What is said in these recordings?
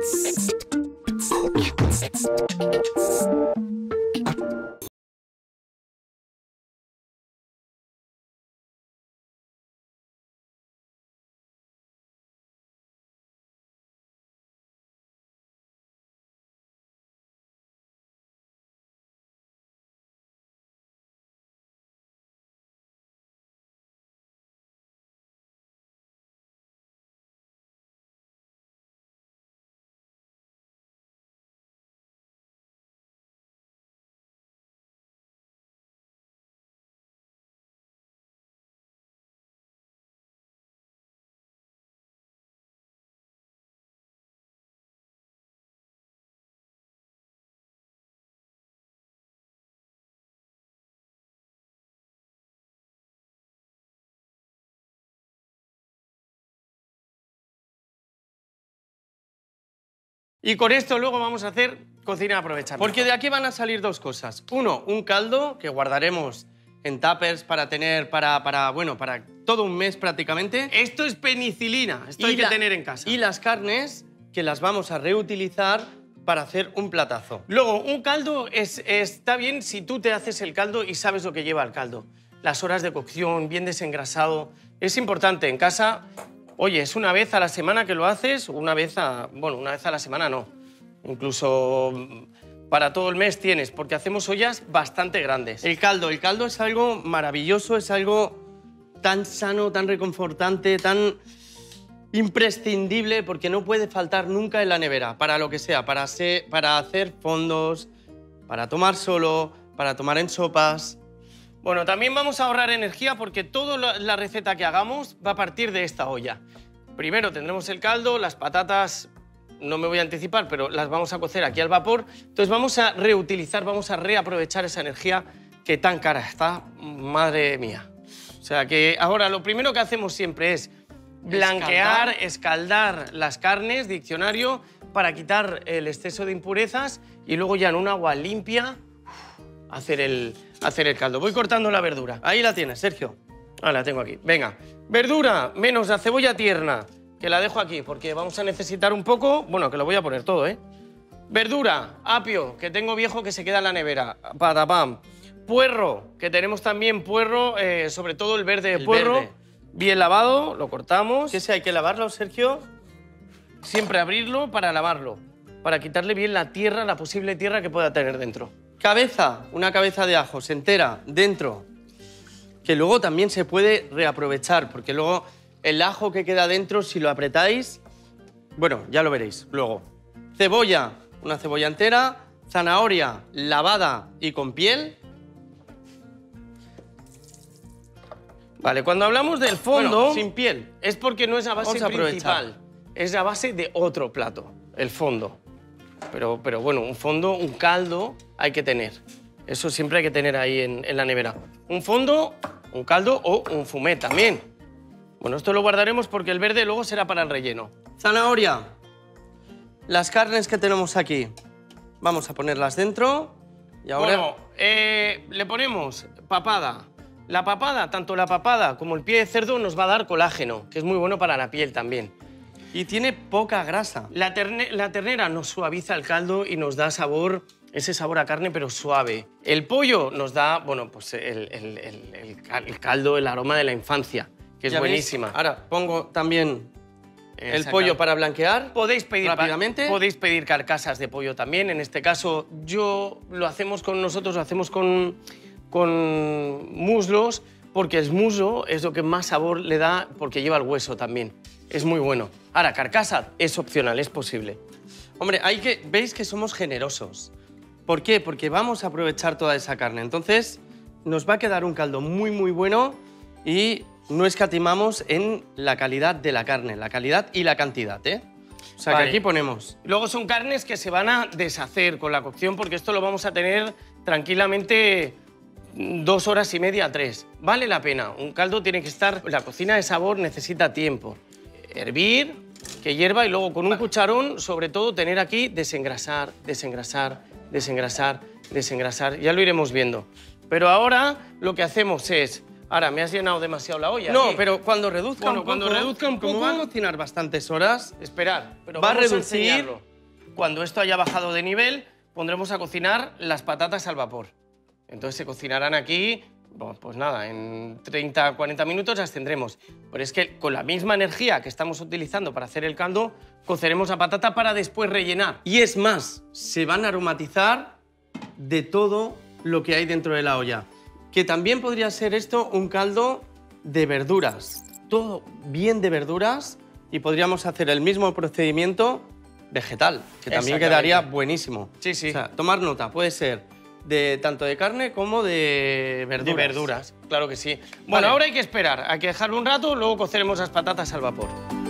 Y con esto luego vamos a hacer cocina aprovechar. Porque de aquí van a salir dos cosas. Uno, un caldo que guardaremos en tuppers para tener para todo un mes prácticamente. Esto es penicilina, esto hay que tener en casa. Y las carnes que las vamos a reutilizar para hacer un platazo. Luego, un caldo está bien si tú te haces el caldo y sabes lo que lleva el caldo. Las horas de cocción, bien desengrasado. Es importante en casa. Oye, es una vez a la semana que lo haces, una vez a la semana no. Incluso para todo el mes tienes, porque hacemos ollas bastante grandes. El caldo es algo maravilloso, es algo tan sano, tan reconfortante, tan imprescindible, porque no puede faltar nunca en la nevera, para lo que sea, para hacer fondos, para tomar solo, para tomar en sopas. Bueno, también vamos a ahorrar energía porque toda la receta que hagamos va a partir de esta olla. Primero tendremos el caldo, las patatas, no me voy a anticipar, pero las vamos a cocer aquí al vapor. Entonces vamos a reutilizar, vamos a reaprovechar esa energía que tan cara está, madre mía. O sea que ahora lo primero que hacemos siempre es blanquear, escaldar las carnes, diccionario, para quitar el exceso de impurezas y luego ya en un agua limpia hacer el caldo. Voy cortando la verdura. Ahí la tienes, Sergio. Ah, la tengo aquí. Venga, verdura menos la cebolla tierna, que la dejo aquí porque vamos a necesitar un poco. Bueno, que lo voy a poner todo, ¿eh? Verdura, apio, que tengo viejo que se queda en la nevera. Patapam. Puerro, que tenemos también puerro, sobre todo el verde de puerro. Verde. Bien lavado, lo cortamos. ¿Qué hay que lavarlo, Sergio? Siempre abrirlo para lavarlo, para quitarle bien la tierra, la posible tierra que pueda tener dentro. Cabeza, una cabeza de ajos entera dentro, que luego también se puede reaprovechar, porque luego el ajo que queda dentro, si lo apretáis, bueno, ya lo veréis luego. Cebolla, una cebolla entera, zanahoria lavada y con piel. Vale, cuando hablamos del fondo, bueno, sin piel, es porque no es la base principal, es la base de otro plato, el fondo. Pero bueno, un fondo, un caldo hay que tener. Eso siempre hay que tener ahí en la nevera. Un fondo, un caldo o un fumet también. Bueno, esto lo guardaremos porque el verde luego será para el relleno. Zanahoria. Las carnes que tenemos aquí, vamos a ponerlas dentro. Y ahora... Bueno, le ponemos papada. La papada, tanto la papada como el pie de cerdo nos va a dar colágeno, que es muy bueno para la piel también. Y tiene poca grasa. La ternera nos suaviza el caldo y nos da sabor, ese sabor a carne, pero suave. El pollo nos da, bueno, pues el caldo, el aroma de la infancia, que es buenísima. Ahora pongo también el pollo para blanquear. Podéis pedir rápidamente. Podéis pedir carcasas de pollo también. En este caso, nosotros lo hacemos con muslos, porque el muslo es lo que más sabor le da, porque lleva el hueso también. Es muy bueno. Ahora, carcasa es opcional, es posible. Hombre, veis que somos generosos. ¿Por qué? Porque vamos a aprovechar toda esa carne. Entonces, nos va a quedar un caldo muy, muy bueno y no escatimamos en la calidad de la carne, la calidad y la cantidad, ¿eh? O sea, que aquí ponemos. Luego son carnes que se van a deshacer con la cocción, porque esto lo vamos a tener tranquilamente 2 horas y media, 3. Vale la pena. Un caldo tiene que estar... La cocina de sabor necesita tiempo. Hervir, que hierva y luego con un cucharón, sobre todo, tener aquí desengrasar, desengrasar, desengrasar, desengrasar. Ya lo iremos viendo. Pero ahora lo que hacemos es... Ahora, me has llenado demasiado la olla. No, pero cuando reduzca un poco... Cuando reduzca un poco... Como va a cocinar bastantes horas... Esperar, pero va a reducir... Cuando esto haya bajado de nivel, pondremos a cocinar las patatas al vapor. Entonces se cocinarán aquí, pues nada, en 30-40 minutos las tendremos. Pero es que con la misma energía que estamos utilizando para hacer el caldo, coceremos la patata para después rellenar. Y es más, se van a aromatizar de todo lo que hay dentro de la olla. Que también podría ser esto un caldo de verduras. Todo bien de verduras y podríamos hacer el mismo procedimiento vegetal, que también quedaría buenísimo. Sí, sí. O sea, tomar nota, puede ser tanto de carne como de verduras. De verduras, claro que sí. Bueno, ahora hay que esperar, hay que dejarlo un rato, luego coceremos las patatas al vapor.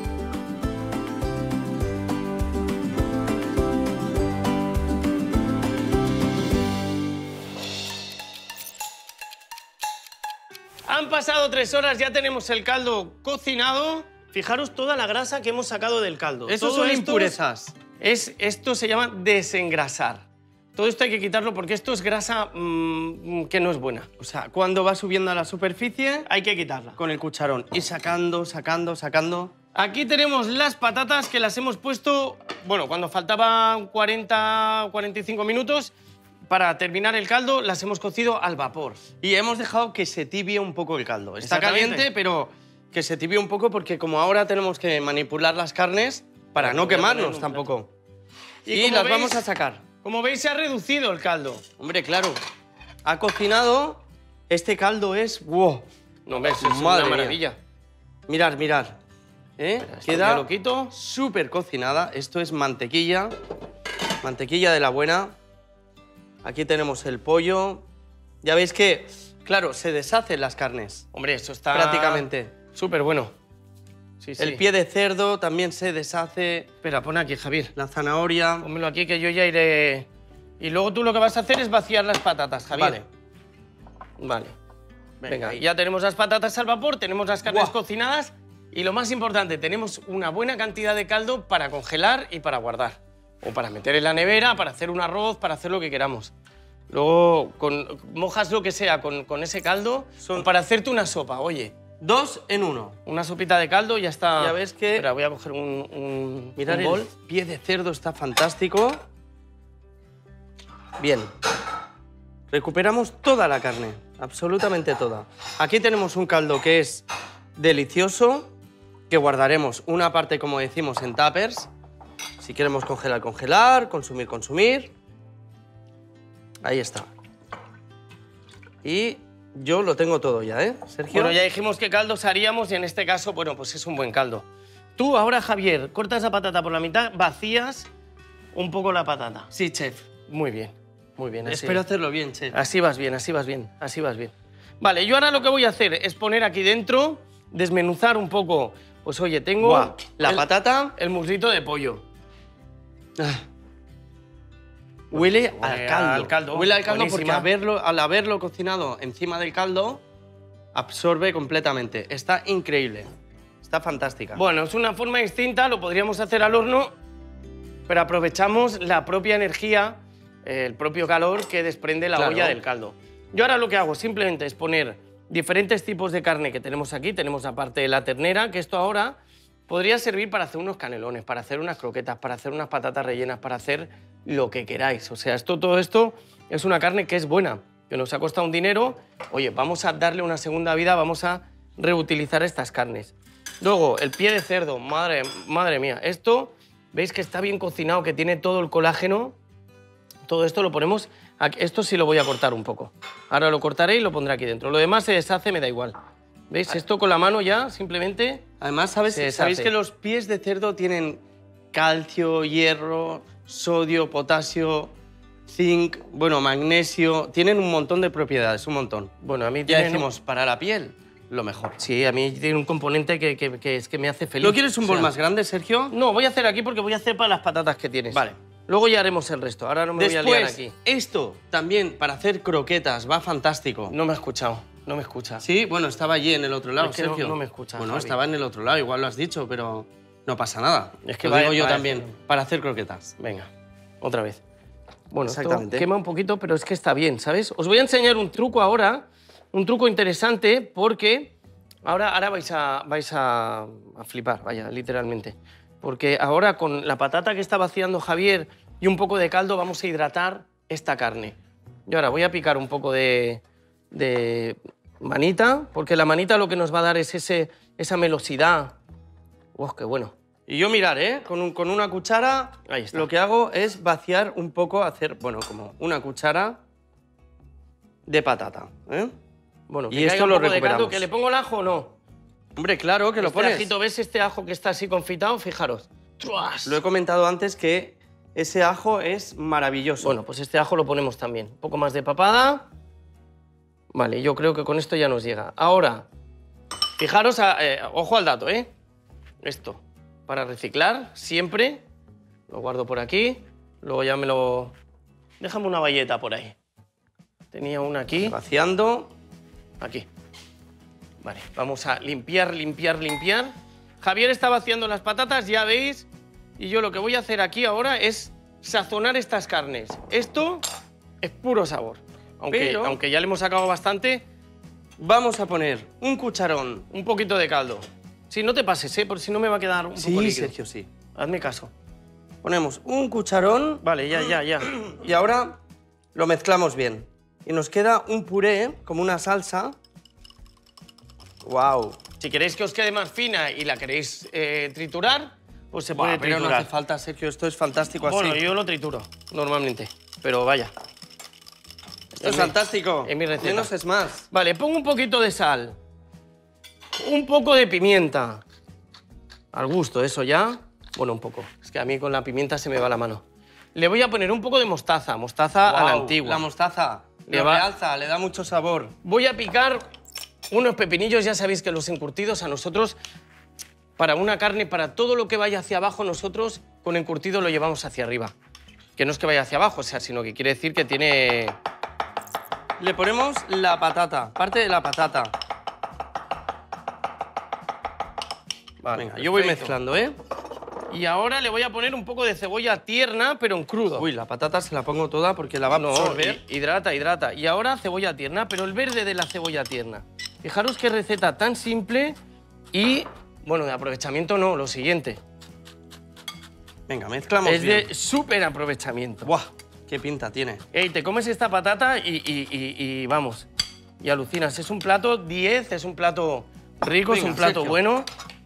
Han pasado 3 horas, ya tenemos el caldo cocinado. Fijaros toda la grasa que hemos sacado del caldo. Eso son impurezas. Esto se llama desengrasar. Todo esto hay que quitarlo porque esto es grasa que no es buena. O sea, cuando va subiendo a la superficie, hay que quitarla con el cucharón. Y sacando, sacando, sacando. Aquí tenemos las patatas que las hemos puesto, bueno, cuando faltaban 40 o 45 minutos, para terminar el caldo, las hemos cocido al vapor. Y hemos dejado que se tibie un poco el caldo. Está caliente, pero que se tibie un poco porque como ahora tenemos que manipular las carnes para no quemarnos tampoco. Y las vamos a sacar. Como veis, se ha reducido el caldo. Hombre, claro. Ha cocinado. Este caldo es... ¡Wow! No ves, es una maravilla. Mirad, mirad. Queda lo quito. Súper cocinada. Esto es mantequilla. Mantequilla de la buena. Aquí tenemos el pollo. Ya veis que, claro, se deshacen las carnes. Hombre, esto está... prácticamente. Súper bueno. Sí, sí. El pie de cerdo también se deshace. Espera, pon aquí, Javier. La zanahoria. Pónmelo aquí que yo ya iré... Y luego tú lo que vas a hacer es vaciar las patatas, Javier. Vale. Venga, ya tenemos las patatas al vapor, tenemos las carnes cocinadas y lo más importante, tenemos una buena cantidad de caldo para congelar y para guardar. O para meter en la nevera, para hacer un arroz, para hacer lo que queramos. Luego mojas lo que sea con ese caldo para hacerte una sopa, oye. 2 en 1. Una sopita de caldo y ya está. Ya ves que... Espera, voy a coger un bol. El pie de cerdo está fantástico. Bien. Recuperamos toda la carne, absolutamente toda. Aquí tenemos un caldo que es delicioso, que guardaremos una parte, como decimos, en tuppers. Si queremos congelar, congelar, consumir, consumir. Ahí está. Y... yo lo tengo todo ya, ¿eh, Sergio? Bueno, ya dijimos qué caldos haríamos y en este caso, bueno, pues es un buen caldo. Tú ahora, Javier, cortas la patata por la mitad, vacías un poco la patata. Sí, chef. Muy bien, muy bien. Así. Espero hacerlo bien, chef. Así vas bien, así vas bien, así vas bien. Vale, yo ahora lo que voy a hacer es poner aquí dentro, desmenuzar un poco. Pues oye, tengo la patata, el muslito de pollo. Huele al caldo. Huele al caldo porque al haberlo cocinado encima del caldo, absorbe completamente. Está increíble. Está fantástica. Bueno, es una forma distinta, lo podríamos hacer al horno, pero aprovechamos la propia energía, el propio calor que desprende la olla del caldo. Yo ahora lo que hago simplemente es poner diferentes tipos de carne que tenemos aquí. Tenemos aparte de la ternera, que esto ahora podría servir para hacer unos canelones, para hacer unas croquetas, para hacer unas patatas rellenas, para hacer lo que queráis. O sea, todo esto es una carne que es buena, que nos ha costado un dinero. Oye, vamos a darle una segunda vida, vamos a reutilizar estas carnes. Luego, el pie de cerdo, madre mía. Esto, veis que está bien cocinado, que tiene todo el colágeno. Todo esto lo ponemos... aquí. Esto sí lo voy a cortar un poco. Ahora lo cortaré y lo pondré aquí dentro. Lo demás se deshace, me da igual. ¿Veis? Esto con la mano ya, simplemente... Además, ¿sabéis que los pies de cerdo tienen calcio, hierro, sodio, potasio, zinc, bueno, magnesio? Tienen un montón de propiedades, un montón. Bueno, a mí ya decimos, para la piel, lo mejor. Sí, a mí tiene un componente que es que me hace feliz. ¿No quieres un bol más grande, Sergio? No, voy a hacer aquí porque voy a hacer para las patatas que tienes. Vale. Luego ya haremos el resto, ahora no me voy a liar aquí. Esto también para hacer croquetas va fantástico. No me ha escuchado. No me escucha. Sí, bueno, estaba allí en el otro lado, Sergio. No me escucha. Bueno, Javi. Estaba en el otro lado, igual lo has dicho, pero no pasa nada. Es que lo digo yo también, para hacer croquetas. Venga, otra vez. Bueno, exactamente. Esto quema un poquito, pero es que está bien, ¿sabes? Os voy a enseñar un truco ahora, un truco interesante, porque ahora vais a flipar, vaya, literalmente. porque ahora con la patata que está vaciando Javier y un poco de caldo vamos a hidratar esta carne. Y ahora voy a picar un poco de manita, porque la manita lo que nos va a dar es esa melosidad. ¡Wow, qué bueno! Y yo mirar, con una cuchara, ahí está. Lo que hago es vaciar un poco, hacer, bueno, como una cuchara de patata, ¿eh? Bueno, y esto lo recuperamos. ¿Que le pongo el ajo o no? Hombre, claro que lo pones. Ajito, ¿ves este ajo que está así confitado? Fijaros. ¡Truas! Lo he comentado antes que ese ajo es maravilloso. Bueno, pues este ajo lo ponemos también. Un poco más de papada. Vale, yo creo que con esto ya nos llega. Ahora, fijaros, ojo al dato, ¿eh? Esto, para reciclar, siempre. Lo guardo por aquí. Luego ya me lo... Déjame una bayeta por ahí. Tenía una aquí. Vaciando. Aquí. Vale, vamos a limpiar, limpiar, limpiar. Javier está vaciando las patatas, ya veis. Y yo lo que voy a hacer aquí ahora es sazonar estas carnes. Esto es puro sabor. Aunque ya le hemos sacado bastante, vamos a poner un cucharón, un poquito de caldo. Si no te pases, por si no me va a quedar un poco líquido. Sí, Sergio, sí. Hazme caso. Ponemos un cucharón. Vale, ya. Y ahora lo mezclamos bien. Y nos queda un puré, como una salsa. ¡Wow! Si queréis que os quede más fina y la queréis triturar, pues se puede triturar. Pero no hace falta, Sergio, esto es fantástico así. Bueno, yo lo trituro, normalmente, pero vaya. Esto es fantástico. En mi receta. Menos es más. Vale, pongo un poquito de sal. Un poco de pimienta. Al gusto, eso ya. Bueno, un poco. Es que a mí con la pimienta se me va la mano. Le voy a poner un poco de mostaza. Mostaza a la antigua. La mostaza le realza, le da mucho sabor. Voy a picar unos pepinillos. Ya sabéis que los encurtidos a nosotros, para una carne, para todo lo que vaya hacia abajo, nosotros con encurtido lo llevamos hacia arriba. Que no es que vaya hacia abajo, o sea, sino que quiere decir que tiene... Le ponemos la patata, parte de la patata. Vale, venga, yo voy mezclando, ¿eh? Y ahora le voy a poner un poco de cebolla tierna, pero en crudo. Uy, la patata se la pongo toda porque la va a absorber. Hidrata, hidrata. Y ahora cebolla tierna, pero el verde de la cebolla tierna. Fijaros qué receta tan simple y, bueno, de aprovechamiento no, lo siguiente. Venga, mezclamos bien. Es de súper aprovechamiento. ¡Buah! ¡Qué pinta tiene! Ey, te comes esta patata y vamos, y alucinas. Es un plato 10, es un plato rico, venga, es un plato Sergio. Bueno.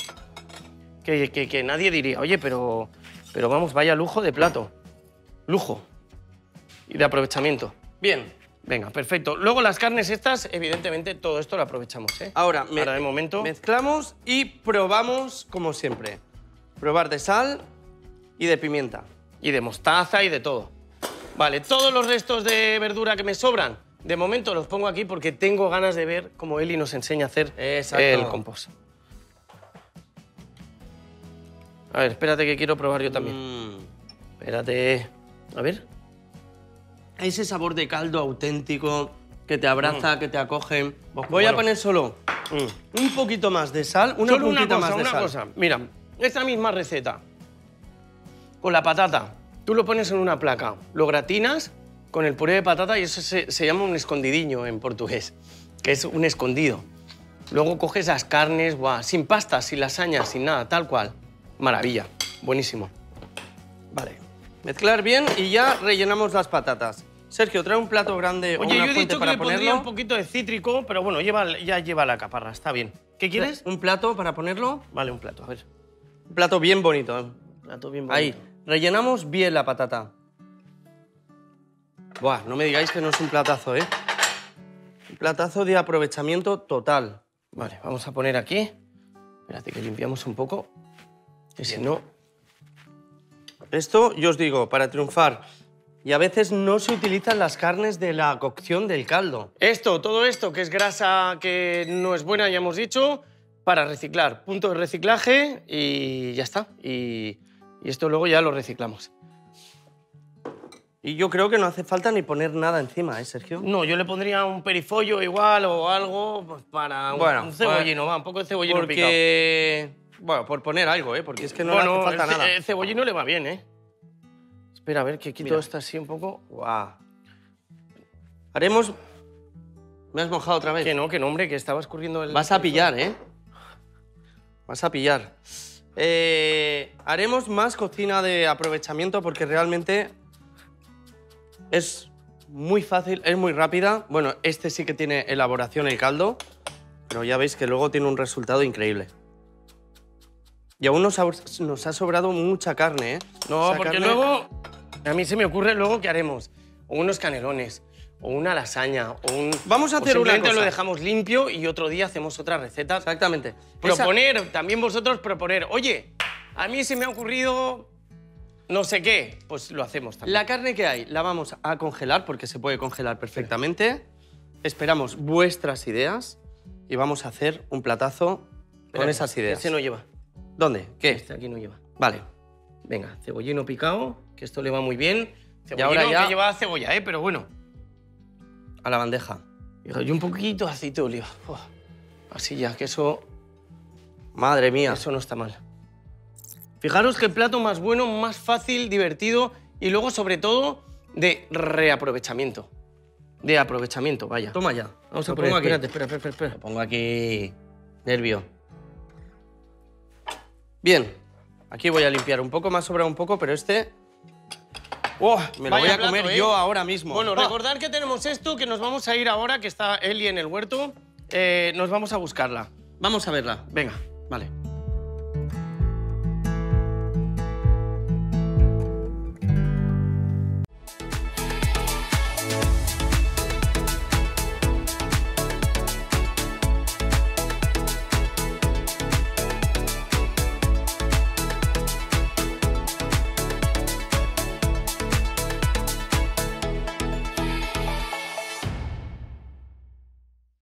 Que nadie diría, oye, pero vamos, vaya lujo de plato. Lujo. Y de aprovechamiento. Bien. Venga, perfecto. Luego las carnes estas, evidentemente, todo esto lo aprovechamos, ¿eh? Ahora de momento mezclamos y probamos como siempre. Probar de sal y de pimienta. Y de mostaza y de todo. Vale, todos los restos de verdura que me sobran, de momento los pongo aquí porque tengo ganas de ver cómo Eli nos enseña a hacer el compost. A ver, espérate que quiero probar yo también. Espérate. A ver. Ese sabor de caldo auténtico que te abraza, que te acoge. Voy a poner solo un poquito más de sal, una cosa. Mira, esta misma receta con la patata. Tú lo pones en una placa, lo gratinas con el puré de patata y eso se llama un escondidinho en portugués, que es un escondido. Luego coges las carnes, sin pasta, sin lasaña, sin nada, tal cual. Maravilla, buenísimo. Vale, mezclar bien y ya rellenamos las patatas. Sergio, trae un plato grande o una fuente para ponerlo. Oye, yo he dicho que le pondría un poquito de cítrico, pero bueno, ya lleva la caparra, está bien. ¿Qué quieres? ¿Un plato para ponerlo? Vale, un plato, a ver. Un plato bien bonito. Plato bien bonito. Ahí, rellenamos bien la patata. Buah, no me digáis que no es un platazo, ¿eh? Un platazo de aprovechamiento total. Vale, vamos a poner aquí. Espérate que limpiamos un poco. Que si no... Esto, yo os digo, para triunfar. Y a veces no se utilizan las carnes de la cocción del caldo. Todo esto, que es grasa que no es buena, ya hemos dicho, para reciclar. Punto de reciclaje y ya está. Y esto luego ya lo reciclamos. Y yo creo que no hace falta ni poner nada encima, ¿eh, Sergio? No, yo le pondría un perifollo igual o algo pues, para un cebollino, un poco de cebollino picado. Bueno, por poner algo, ¿eh? Porque es que no le hace falta nada. El cebollino le va bien, ¿eh? Espera, a ver, que quito esta así un poco. ¡Guau! Haremos... ¿Me has mojado otra vez? Que no, hombre, que estaba escurriendo el... Vas a pillar, ¿eh? Vas a pillar. Haremos más cocina de aprovechamiento porque realmente es muy fácil, es muy rápida. Bueno, este sí que tiene elaboración el caldo, pero ya veis que luego tiene un resultado increíble. Y aún nos ha sobrado mucha carne, ¿eh? No, porque luego a mí se me ocurre luego que haremos o unos canelones, o una lasaña, o un... Vamos a hacer una cosa. Lo dejamos limpio y otro día hacemos otra receta. Exactamente. Proponer, también vosotros proponer. Oye, a mí se me ha ocurrido no sé qué. Pues lo hacemos también. La carne que hay la vamos a congelar porque se puede congelar perfectamente. Esperamos vuestras ideas y vamos a hacer un platazo con esas ideas. Ese no lleva. ¿Dónde? ¿Qué? Este aquí no lleva. Vale. Venga, cebollino picado, que esto le va muy bien. Cebollino y ahora ya... que lleva cebolla, pero bueno. A la bandeja. Y un poquito de aceite de oliva. Así ya, que eso... Madre mía. Eso no está mal. Fijaros que el plato más bueno, más fácil, divertido y luego, sobre todo, de reaprovechamiento. De aprovechamiento, vaya. Toma ya. Vamos a poner aquí. Espera. Lo pongo aquí... Nervio. Bien. Aquí voy a limpiar un poco, me ha sobrado un poco, pero este... ¡Oh! Me lo voy a comer yo ahora mismo. Bueno, recordad que tenemos esto, que nos vamos a ir ahora, que está Eli en el huerto. Nos vamos a buscarla. Vamos a verla. Venga, vale.